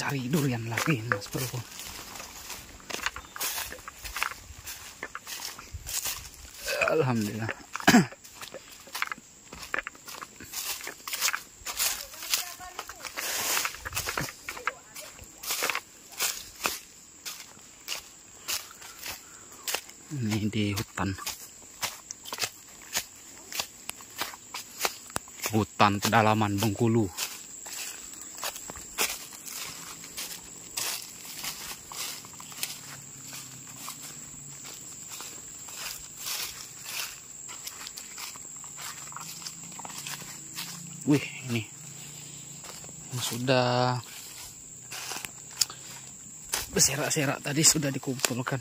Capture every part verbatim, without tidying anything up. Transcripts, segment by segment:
cari durian lagi, Mas Bro. Alhamdulillah. Ini di hutan. Hutan pedalaman Bengkulu. Wih, ini yang sudah berserak-serak tadi sudah dikumpulkan.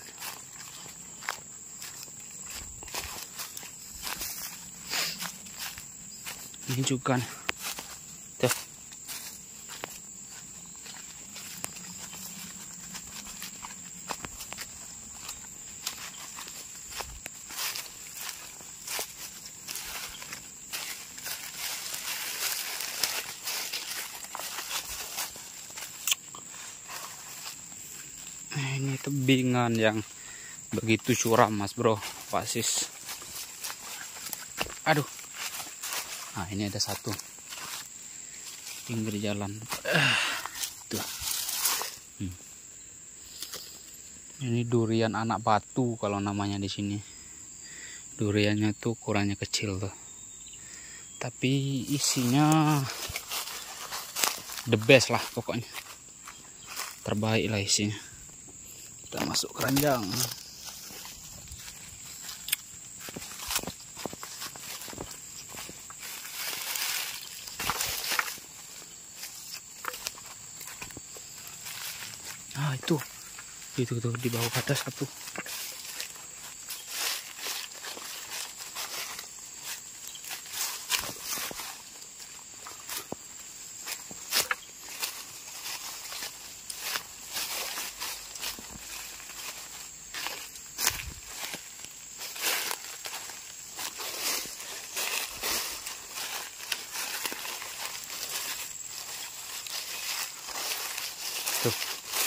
Ini juga tuh. Ini tebingan yang begitu curam, Mas Bro, pasis. Aduh. Nah, ini ada satu pinggir jalan. Uh, tuh. Hmm. Ini durian anak batu kalau namanya di sini. Duriannya tuh ukurannya kecil tuh. Tapi isinya the best lah pokoknya. Terbaik lah isinya. Kita masuk keranjang. Ah, itu itu tuh di bawah ada satu. Tuh.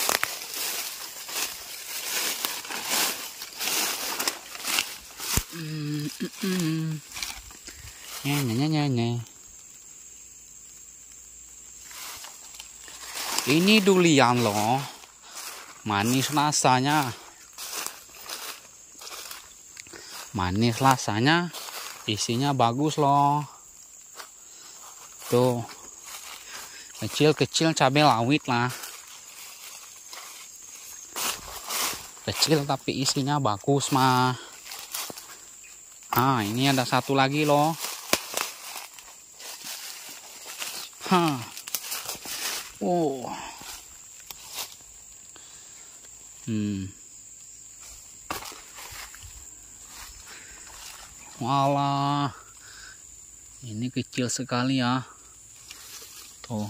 Mm, mm, mm. Nyanyi, nyanyi, nyanyi. Ini durian loh, manis rasanya, manis rasanya, isinya bagus loh. Tuh, kecil-kecil cabai rawit lah, kecil tapi isinya bagus mah. Ah, ini ada satu lagi loh. Hah. Oh. Hmm. Walah. Ini kecil sekali ya. Tuh.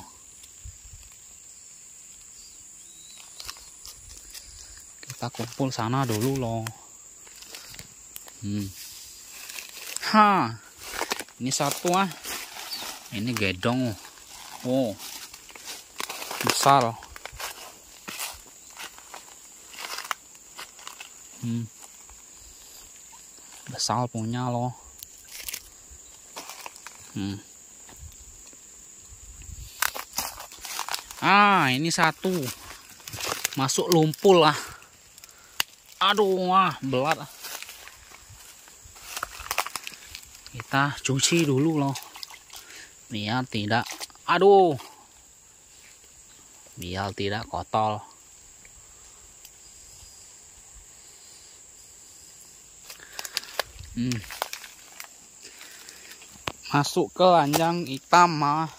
Kita kumpul sana dulu loh. Hmm. Ha, ini satu ah, ini gedong, oh, besar, hmm, besar punya loh, hmm. Ah, ini satu, masuk lumpur lah, aduh, ah, belat. Kita cuci dulu loh, biar tidak, aduh, biar tidak kotor. Hmm. Masuk ke ranjang hitam mah.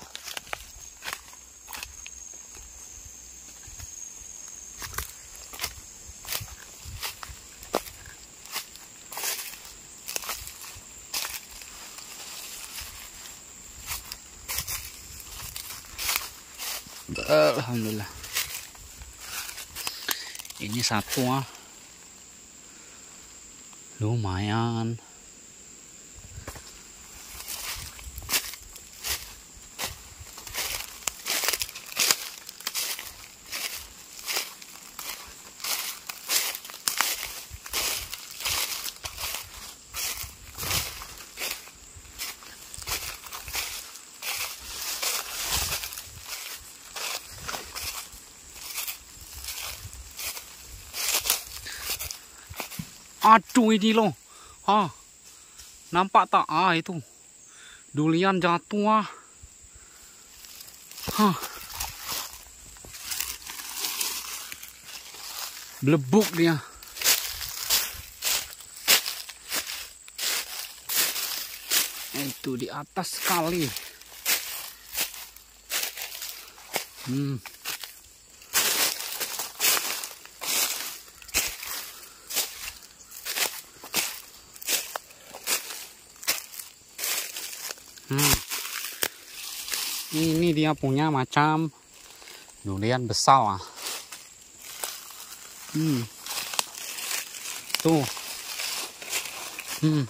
Alhamdulillah. Ini satu ah. Lumayan. Aduh ini loh. Ah, nampak tak? Ah itu. Durian jatuh ah. Hah. Blebuk dia. Itu di atas sekali. Hmm. Hmm. Ini dia punya macam durian besar lah. Hmm. Tuh. Hmm.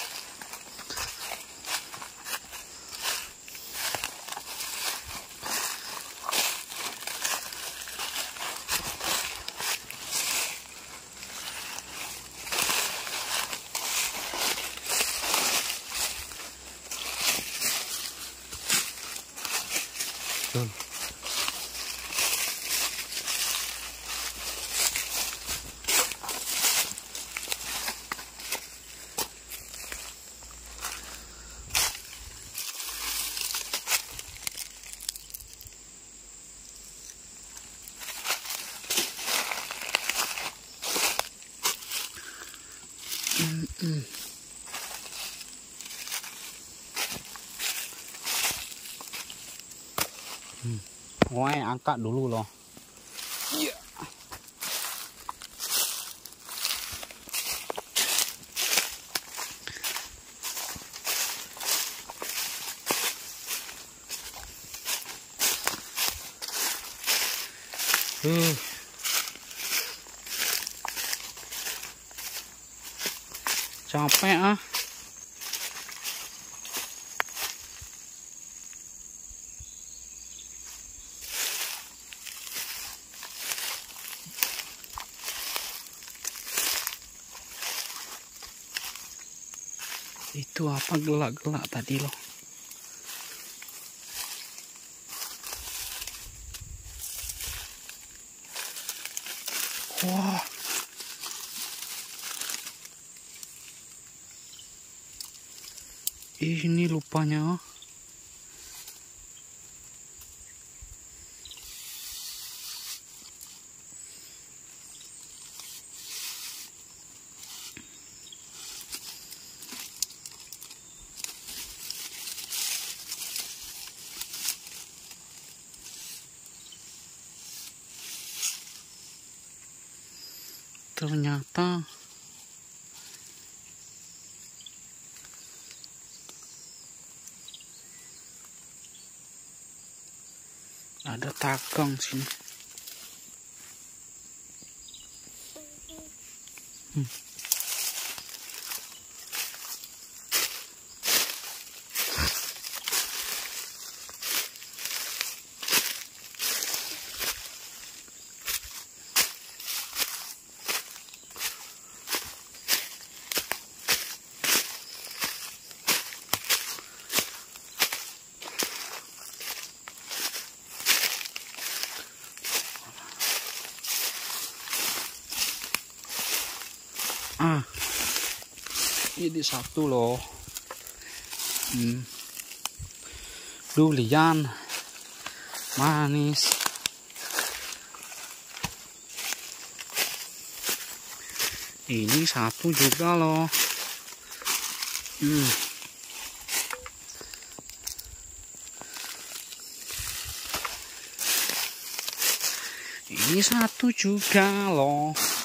Tuh. Hmm, hmm. Hmm. Wah, angkat dulu loh. Iya. Uh. Capek ah. Itu apa gelak-gelak tadi loh. Wah. Ini lupanya. Ternyata ada takang sini. Hmm. Ah, ini satu loh. Hmm. Durian manis. Ini satu juga loh. Hmm. Ini satu juga loh.